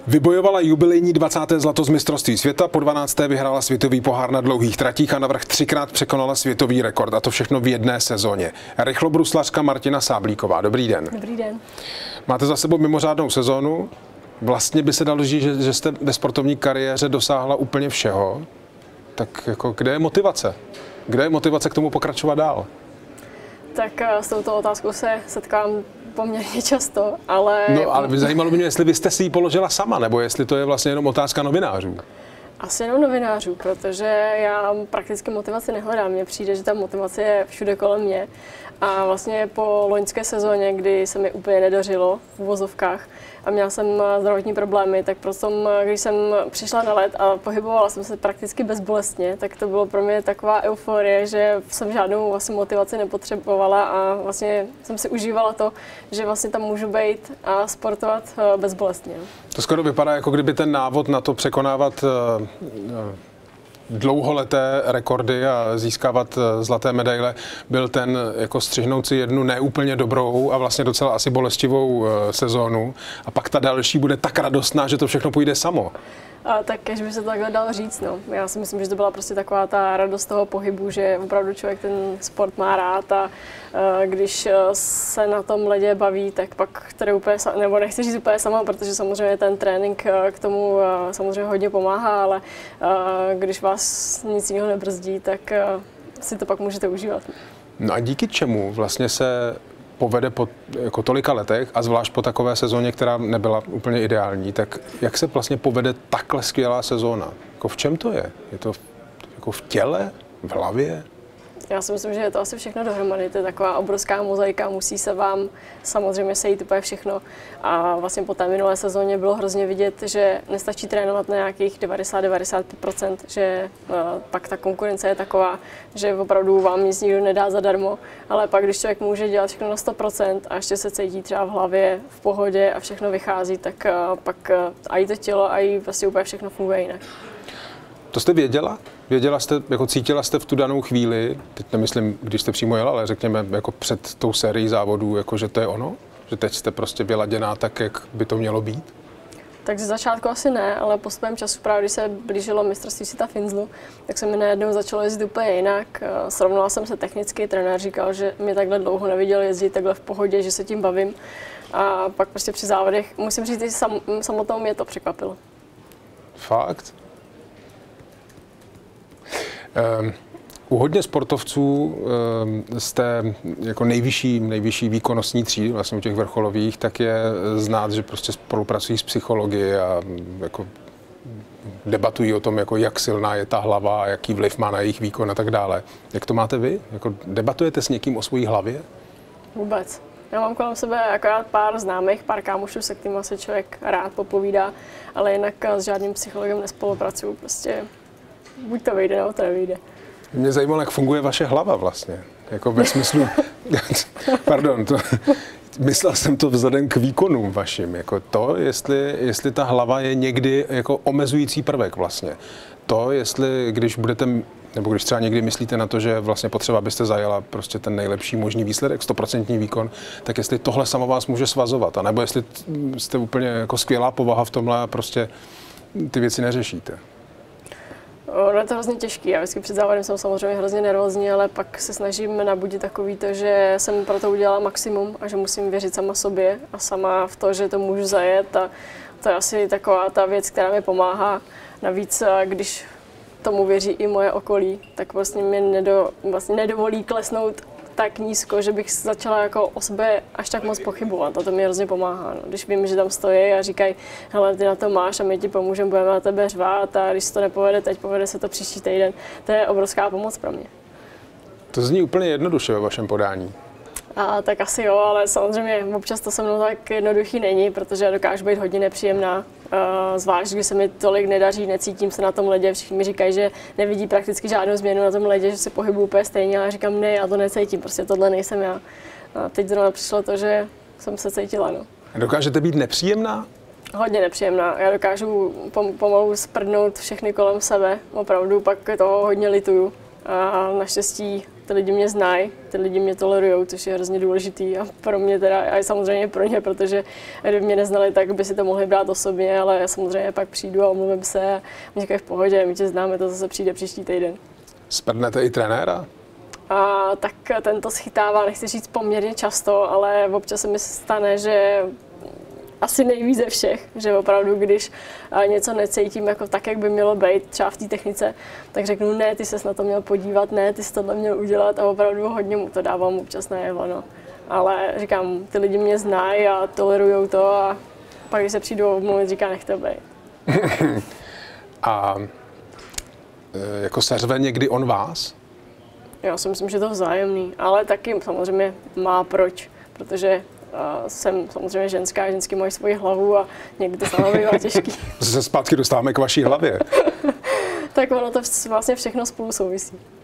Vybojovala jubilejní 20. zlato z mistrovství světa, po 12. vyhrála světový pohár na dlouhých tratích a navrch 3krát překonala světový rekord, a to všechno v jedné sezóně. Rychlobruslařka Martina Sáblíková, dobrý den. Dobrý den. Máte za sebou mimořádnou sezónu. Vlastně by se dalo říct, že jste ve sportovní kariéře dosáhla úplně všeho. Tak jako, kde je motivace? Kde je motivace k tomu pokračovat dál? Tak s touto otázkou se setkám poměrně často, ale... No, ale zajímalo by mě, jestli vy jste si ji položila sama, nebo jestli to je vlastně jenom otázka novinářů. Asi jenom novinářů, protože já prakticky motivaci nehledám. Mně přijde, že ta motivace je všude kolem mě. A vlastně po loňské sezóně, kdy se mi úplně nedařilo v uvozovkách a měla jsem zdravotní problémy, tak prostě, když jsem přišla na led a pohybovala jsem se prakticky bezbolestně, tak to bylo pro mě taková euforie, že jsem žádnou vlastně motivaci nepotřebovala a vlastně jsem si užívala to, že vlastně tam můžu být a sportovat bezbolestně. To skoro vypadá, jako kdyby ten návod na to překonávat dlouholeté rekordy a získávat zlaté medaile byl ten jako střihnout si jednu neúplně dobrou a vlastně docela asi bolestivou sezónu a pak ta další bude tak radostná, že to všechno půjde samo. Tak když by se to takhle dalo říct, no. Já si myslím, že to byla prostě taková ta radost toho pohybu, že opravdu člověk ten sport má rád a když se na tom ledě baví, tak pak tady úplně, nebo nechci říct úplně sama, protože samozřejmě ten trénink k tomu samozřejmě hodně pomáhá, ale když vás nic jiného nebrzdí, tak si to pak můžete užívat. No a díky čemu vlastně se povede po jako tolika letech a zvlášť po takové sezóně, která nebyla úplně ideální, tak jak se vlastně povede takhle skvělá sezóna? Jako v čem to je? Je to jako v těle, v hlavě? Já si myslím, že je to asi všechno dohromady. To je taková obrovská mozaika, musí se vám samozřejmě sejít úplně všechno. A vlastně po té minulé sezóně bylo hrozně vidět, že nestačí trénovat na nějakých 90-95%, že pak ta konkurence je taková, že opravdu vám nic nikdo nedá zadarmo, ale pak, když člověk může dělat všechno na 100% a ještě se cítí třeba v hlavě, v pohodě a všechno vychází, tak pak a i to tělo, a i vlastně úplně všechno funguje jinak. To jste věděla? Věděla jste, jako cítila jste v tu danou chvíli, teď nemyslím, když jste přímo jela, ale řekněme jako před tou sérií závodů, jako že to je ono? Že teď jste prostě vyladěná tak, jak by to mělo být? Tak ze začátku asi ne, ale postupem času, právě když se blížilo mistrovství světa v Innslu, tak se mi najednou začalo jezdit úplně jinak. Srovnala jsem se technicky, trenér říkal, že mě takhle dlouho neviděl jezdit takhle v pohodě, že se tím bavím. A pak prostě při závodech, musím říct, že samotnou mě to překvapilo. Fakt? U hodně sportovců jste jako nejvyšší výkonnostní třídy, vlastně u těch vrcholových, tak je znát, že prostě spolupracují s psychologi a jako debatují o tom, jako jak silná je ta hlava, jaký vliv má na jejich výkon a tak dále. Jak to máte vy? Jako debatujete s někým o svojí hlavě? Vůbec. Já mám kolem sebe akorát pár známých, pár kámošů, se kterými se člověk rád popovídá, ale jinak s žádným psychologem nespolupracuju. Prostě buď to vyjde, nebo to nevyjde. Mě zajímalo, jak funguje vaše hlava vlastně. Jako ve smyslu, pardon, myslel jsem to vzhledem k výkonům vašim. Jako to, jestli ta hlava je někdy jako omezující prvek vlastně. To, jestli když budete, nebo když třeba někdy myslíte na to, že vlastně potřeba, abyste zajela prostě ten nejlepší možný výsledek, 100% výkon, tak jestli tohle samo vás může svazovat, anebo jestli jste úplně jako skvělá povaha v tomhle a prostě ty věci neřešíte. Ono je to hrozně těžký. Já vždycky před závodem jsem samozřejmě hrozně nervózní, ale pak se snažím nabudit takový to, že jsem pro to udělala maximum a že musím věřit sama sobě a sama v to, že to můžu zajet. A to je asi taková ta věc, která mi pomáhá. Navíc, když tomu věří i moje okolí, tak vlastně mě nedovolí klesnout tak nízko, že bych začala jako o sebe až tak moc pochybovat, a to mi hrozně pomáhá. No. Když vím, že tam stojí a říkají, hele, ty na to máš a my ti pomůžeme, budeme na tebe řvát a když se to nepovede teď, povede se to příští týden, to je obrovská pomoc pro mě. To zní úplně jednoduše ve vašem podání. A tak asi jo, ale samozřejmě občas to se mnou tak jednoduchý není, protože já dokážu být hodně nepříjemná. Zvlášť, když se mi tolik nedaří, necítím se na tom ledě. Všichni mi říkají, že nevidí prakticky žádnou změnu na tom ledě, že se pohybuju úplně stejně, ale říkám, ne, já to necítím, prostě tohle nejsem já. A teď zrovna přišlo to, že jsem se cítila. No. Dokážete být nepříjemná? Hodně nepříjemná. Já dokážu pomalu sprdnout všechny kolem sebe, opravdu, pak toho hodně lituju. A naštěstí ty lidi mě znají, ty lidi mě tolerujou, což je hrozně důležitý a pro mě teda, a samozřejmě pro ně, protože kdyby mě neznali, tak by si to mohli brát osobně, ale samozřejmě pak přijdu a omluvím se a mě říkají v pohodě, my tě známe, to zase přijde příští týden. Sprdnete i trenéra? A tak ten to schytává, nechci říct poměrně často, ale občas se mi stane, že asi nejvíc ze všech, že opravdu, když něco necítím jako tak, jak by mělo být, třeba v té technice, tak řeknu, ne, ty ses na to měl podívat, ne, ty jsi tohle měl udělat a opravdu hodně mu to dávám občas najevo, no. Ale říkám, ty lidi mě znají a tolerujou to a pak, když se přijdou omluvit, říká, nech to být. A jako seřve někdy on vás? Já si myslím, že to je vzájemný, ale taky samozřejmě má proč, protože jsem samozřejmě ženská, ženský mají svoji hlavu a někdy to sama bývá těžký. Se zpátky dostáváme k vaší hlavě. Tak ono to vlastně všechno spolu souvisí.